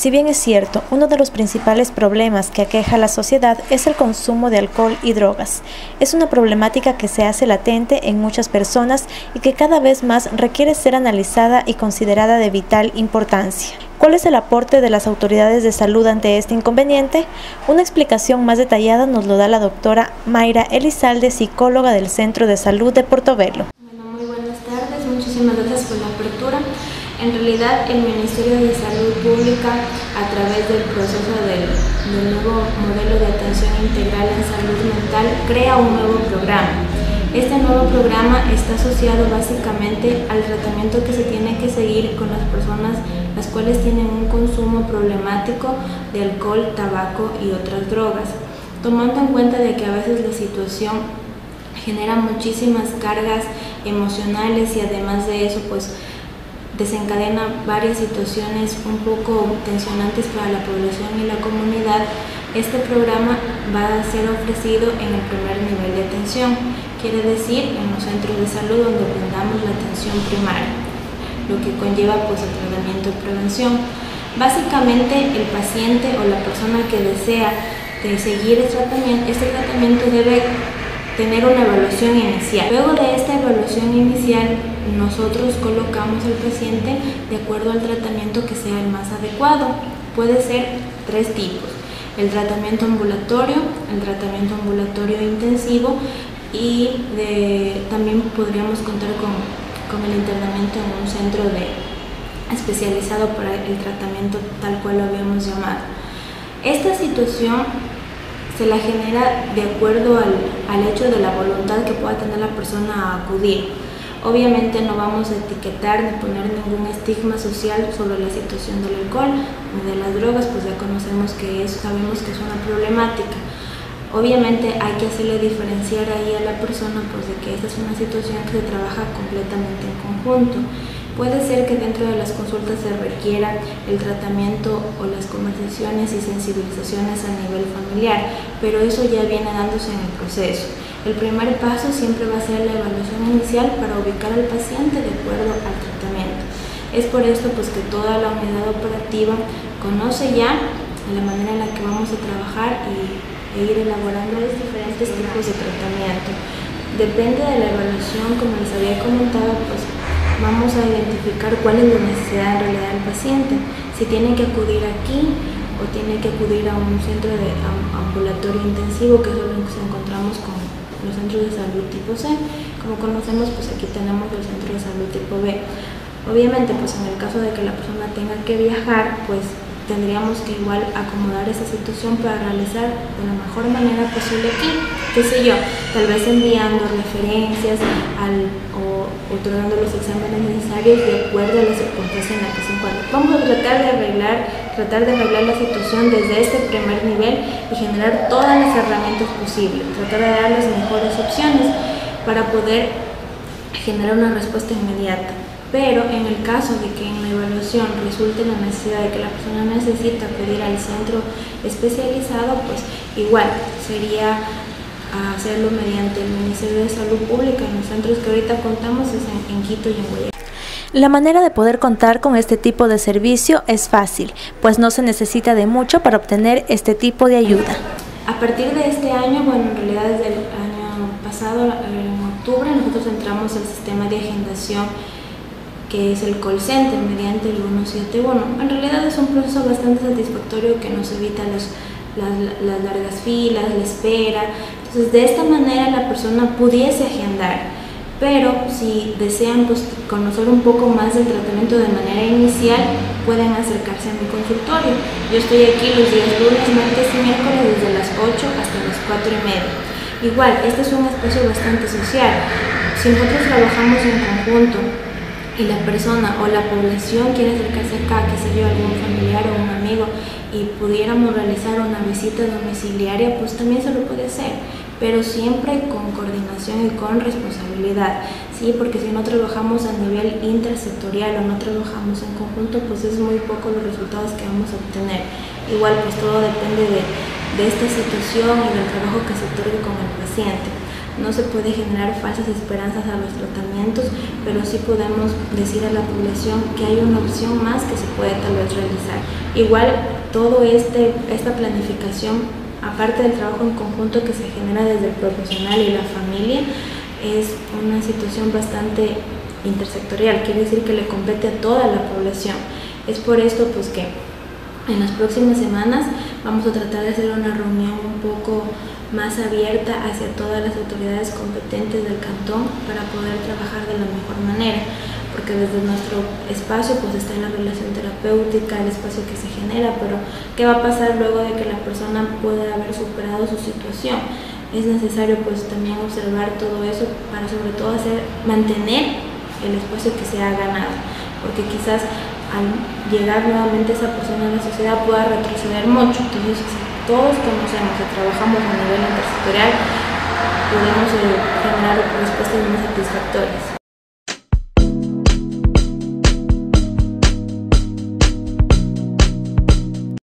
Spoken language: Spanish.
Si bien es cierto, uno de los principales problemas que aqueja a la sociedad es el consumo de alcohol y drogas. Es una problemática que se hace latente en muchas personas y que cada vez más requiere ser analizada y considerada de vital importancia. ¿Cuál es el aporte de las autoridades de salud ante este inconveniente? Una explicación más detallada nos lo da la doctora Mayra Elizalde, psicóloga del Centro de Salud de Portobelo. Muy buenas tardes, muchísimas gracias por la apertura. En realidad, el Ministerio de Salud Pública, a través del proceso del nuevo modelo de atención integral en salud mental, crea un nuevo programa. Este nuevo programa está asociado básicamente al tratamiento que se tiene que seguir con las personas las cuales tienen un consumo problemático de alcohol, tabaco y otras drogas, tomando en cuenta de que a veces la situación genera muchísimas cargas emocionales y además de eso pues desencadena varias situaciones un poco tensionantes para la población y la comunidad. Este programa va a ser ofrecido en el primer nivel de atención, quiere decir en los centros de salud donde brindamos la atención primaria, lo que conlleva pues el tratamiento de prevención. Básicamente el paciente o la persona que desea seguir este tratamiento debe tener una evaluación inicial. Luego de esta evaluación inicial, nosotros colocamos al paciente de acuerdo al tratamiento que sea el más adecuado. Puede ser tres tipos: el tratamiento ambulatorio intensivo y también podríamos contar con el internamiento en un centro especializado para el tratamiento tal cual lo habíamos llamado. Esta situación se la genera de acuerdo al hecho de la voluntad que pueda tener la persona a acudir. Obviamente no vamos a etiquetar ni poner ningún estigma social sobre la situación del alcohol ni de las drogas, pues ya sabemos que es una problemática. Obviamente hay que hacerle diferenciar ahí a la persona pues de que esta es una situación que se trabaja completamente en conjunto. Puede ser que dentro de las consultas se requiera el tratamiento o las conversaciones y sensibilizaciones a nivel familiar, pero eso ya viene dándose en el proceso. El primer paso siempre va a ser la evaluación inicial para ubicar al paciente de acuerdo al tratamiento. Es por esto pues que toda la unidad operativa conoce ya la manera en la que vamos a trabajar e ir elaborando los diferentes tipos de tratamiento. Depende de la evaluación, como les había comentado, pues vamos a identificar cuál es la necesidad en realidad del paciente, si tiene que acudir aquí o tiene que acudir a un centro de ambulatorio intensivo, que es lo que nos encontramos con los centros de salud tipo C. Como conocemos, pues aquí tenemos el centro de salud tipo B. Obviamente, pues en el caso de que la persona tenga que viajar, pues tendríamos que igual acomodar esa situación para realizar de la mejor manera posible aquí, qué sé yo, tal vez enviando referencias o otorgando los exámenes necesarios de acuerdo a la circunstancia en la que se encuentra. Vamos a tratar de arreglar la situación desde este primer nivel y generar todas las herramientas posibles, tratar de dar las mejores opciones para poder generar una respuesta inmediata. Pero en el caso de que en la evaluación resulte la necesidad de que la persona necesita acudir al centro especializado, pues igual sería hacerlo mediante el Ministerio de Salud Pública. En los centros que ahorita contamos es en Quito y en Guayaquil. La manera de poder contar con este tipo de servicio es fácil, pues no se necesita de mucho para obtener este tipo de ayuda. A partir de este año, bueno, en realidad desde el año pasado, en octubre, nosotros entramos al sistema de agendación que es el call center mediante el 171. En realidad es un proceso bastante satisfactorio que nos evita las largas filas, la espera. Entonces de esta manera la persona pudiese agendar, pero si desean pues, conocer un poco más del tratamiento de manera inicial, pueden acercarse a mi consultorio. Yo estoy aquí los días lunes, martes y miércoles desde las 8 hasta las 4:30. Igual, este es un espacio bastante social. Si nosotros trabajamos en conjunto y la persona o la población quiere acercarse acá, que sé yo, algún familiar o un amigo, y pudiéramos realizar una visita domiciliaria, pues también se lo puede hacer, pero siempre con coordinación y con responsabilidad, ¿sí? Porque si no trabajamos a nivel intersectorial o no trabajamos en conjunto, pues es muy poco los resultados que vamos a obtener. Igual, pues todo depende de esta situación y del trabajo que se otorgue con el paciente. no se puede generar falsas esperanzas a los tratamientos, pero sí podemos decir a la población que hay una opción más que se puede tal vez realizar. Igual, esta planificación, aparte del trabajo en conjunto que se genera desde el profesional y la familia, es una situación bastante intersectorial, quiere decir que le compete a toda la población. Es por esto pues que en las próximas semanas vamos a tratar de hacer una reunión un poco más abierta hacia todas las autoridades competentes del cantón para poder trabajar de la mejor manera, porque desde nuestro espacio pues está en la relación terapéutica, el espacio que se genera, pero ¿qué va a pasar luego de que la persona pueda haber superado su situación? Es necesario pues también observar todo eso para sobre todo mantener el espacio que se ha ganado, porque quizás al llegar nuevamente esa persona a la sociedad pueda retroceder mucho. Entonces, si todos conocemos y trabajamos a nivel intersectorial, podemos generar respuestas muy satisfactorias.